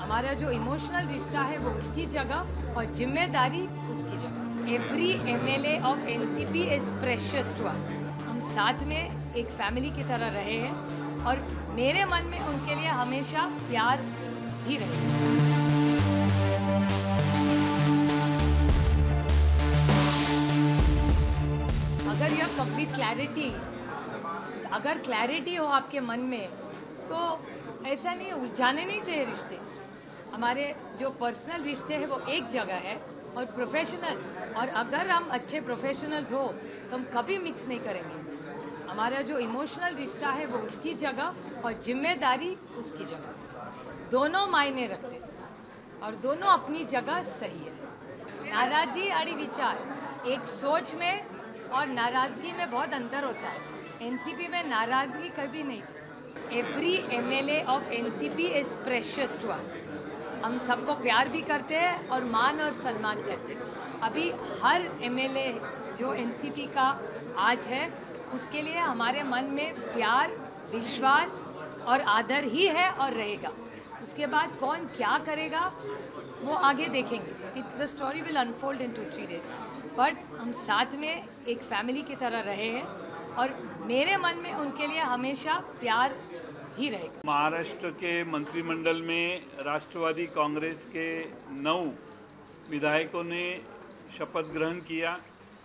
हमारा जो इमोशनल रिश्ता है वो उसकी जगह और जिम्मेदारी उसकी जगह। Every MLA of NCP is precious to us. हम साथ में एक फैमिली की तरह रहे हैं और मेरे मन में उनके लिए हमेशा प्यार ही रहेगा। अगर यह कंप्लीट क्लैरिटी हो आपके मन में, तो ऐसा नहीं, उलझाने नहीं चाहिए रिश्ते। हमारे जो पर्सनल रिश्ते हैं वो एक जगह है और प्रोफेशनल, और अगर हम अच्छे प्रोफेशनल्स हो तो हम कभी मिक्स नहीं करेंगे। हमारा जो इमोशनल रिश्ता है वो उसकी जगह और जिम्मेदारी उसकी जगह। दोनों मायने रखते हैं और दोनों अपनी जगह सही है। नाराजी और विचार, एक सोच में और नाराजगी में बहुत अंतर होता है। NCP में नाराजगी कभी नहीं। Every MLA of NCP is precious to us. हम सबको प्यार भी करते हैं और मान और सम्मान करते हैं। अभी हर MLA जो NCP का आज है, उसके लिए हमारे मन में प्यार, विश्वास और आदर ही है और रहेगा। उसके बाद कौन क्या करेगा वो आगे देखेंगे। The story will unfold in 2-3 days, but हम साथ में एक फैमिली की तरह रहे हैं और मेरे मन में उनके लिए हमेशा प्यार ही रहेगा। महाराष्ट्र के मंत्रिमंडल में राष्ट्रवादी कांग्रेस के 9 विधायकों ने शपथ ग्रहण किया।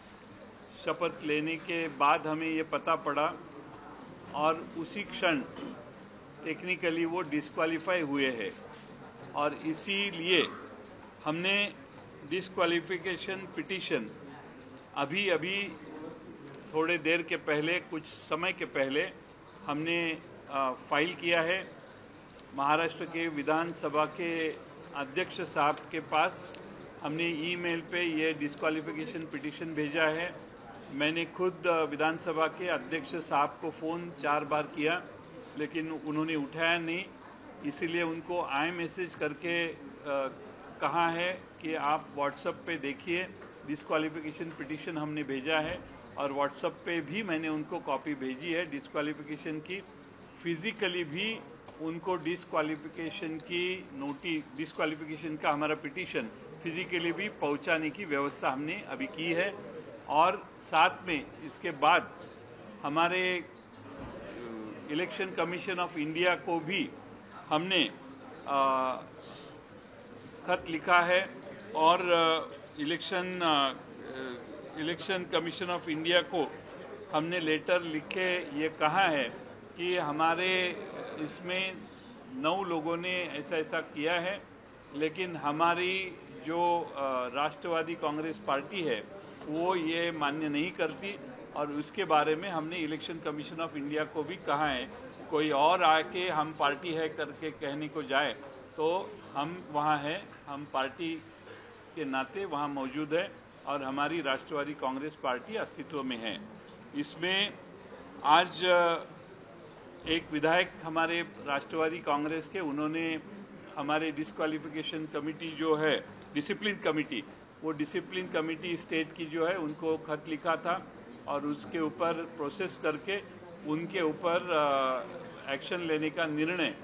शपथ लेने के बाद हमें ये पता पड़ा और उसी क्षण टेक्निकली वो डिस्क्वालीफाई हुए हैं और इसीलिए हमने डिस्क्वालिफिकेशन पिटीशन अभी थोड़े देर के पहले, कुछ समय के पहले हमने फाइल किया है। महाराष्ट्र के विधानसभा के अध्यक्ष साहब के पास हमने ईमेल पे ये डिस्क्वालिफिकेशन पिटीशन भेजा है। मैंने खुद विधानसभा के अध्यक्ष साहब को फ़ोन 4 बार किया, लेकिन उन्होंने उठाया नहीं। इसीलिए उनको मैसेज करके कहा है कि आप व्हाट्सएप पे देखिए, डिस्क्वालिफिकेशन पिटीशन हमने भेजा है। और व्हाट्सएप पे भी मैंने उनको कॉपी भेजी है डिस्क्वालिफिकेशन की। फिजिकली भी उनको डिस्क्वालिफिकेशन का हमारा पिटीशन फिजिकली भी पहुंचाने की व्यवस्था हमने अभी की है। और साथ में इसके बाद हमारे इलेक्शन कमीशन ऑफ इंडिया को भी हमने खत लिखा है और इलेक्शन कमीशन ऑफ इंडिया को हमने लेटर लिखे ये कहा है कि हमारे इसमें 9 लोगों ने ऐसा किया है, लेकिन हमारी जो राष्ट्रवादी कांग्रेस पार्टी है वो ये मान्य नहीं करती। और उसके बारे में हमने इलेक्शन कमीशन ऑफ इंडिया को भी कहा है, कोई और आके हम पार्टी है करके कहने को जाए तो हम वहाँ हैं, हम पार्टी के नाते वहाँ मौजूद है और हमारी राष्ट्रवादी कांग्रेस पार्टी अस्तित्व में है। इसमें आज एक विधायक हमारे राष्ट्रवादी कांग्रेस के, उन्होंने हमारे डिस्क्वालिफिकेशन कमेटी जो है, डिसिप्लिन कमेटी, वो डिसिप्लिन कमेटी स्टेट की जो है उनको खत लिखा था और उसके ऊपर प्रोसेस करके उनके ऊपर एक्शन लेने का निर्णय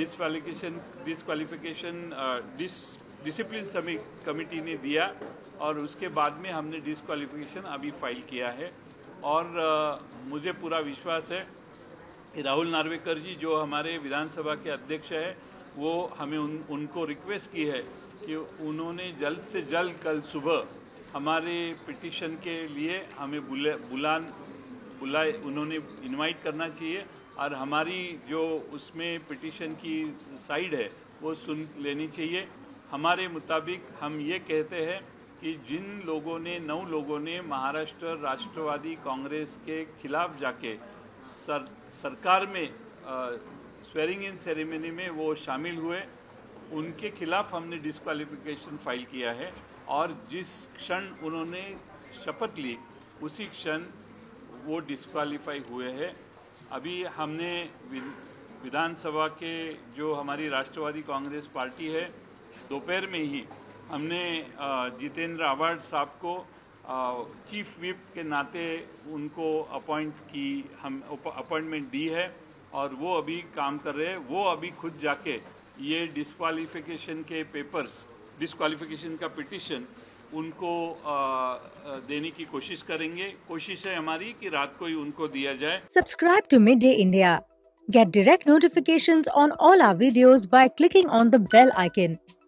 डिसिप्लिन कमेटी ने दिया और उसके बाद में हमने डिस्क्वालिफिकेशन अभी फाइल किया है। और मुझे पूरा विश्वास है कि राहुल नार्वेकर जी जो हमारे विधानसभा के अध्यक्ष है, वो हमें उनको रिक्वेस्ट की है कि उन्होंने जल्द से जल्द कल सुबह हमारे पिटीशन के लिए हमें बुलाए, उन्होंने इनवाइट करना चाहिए और हमारी जो उसमें पिटीशन की साइड है वो सुन लेनी चाहिए। हमारे मुताबिक हम ये कहते हैं कि जिन लोगों ने 9 लोगों ने महाराष्ट्र राष्ट्रवादी कांग्रेस के खिलाफ जाके सरकार में स्वेरिंग इन सेरेमनी में वो शामिल हुए, उनके खिलाफ हमने डिस्क्वालिफिकेशन फाइल किया है। और जिस क्षण उन्होंने शपथ ली उसी क्षण वो डिस्क्वालीफाई हुए हैं। अभी हमने विधानसभा के जो हमारी राष्ट्रवादी कांग्रेस पार्टी है, दोपहर में ही हमने जितेंद्र आव्हाड साहब को चीफ व्हिप के नाते उनको अपॉइंटमेंट दी है और वो अभी काम कर रहे हैं। वो अभी खुद जाके ये डिस्क्वालिफिकेशन के पेपर्स, डिस्क्वालिफिकेशन का पिटिशन उनको देने की कोशिश करेंगे। कोशिश है हमारी कि रात को ही उनको दिया जाए। Subscribe to Midday India. Get direct notifications on all our videos by clicking on the bell icon.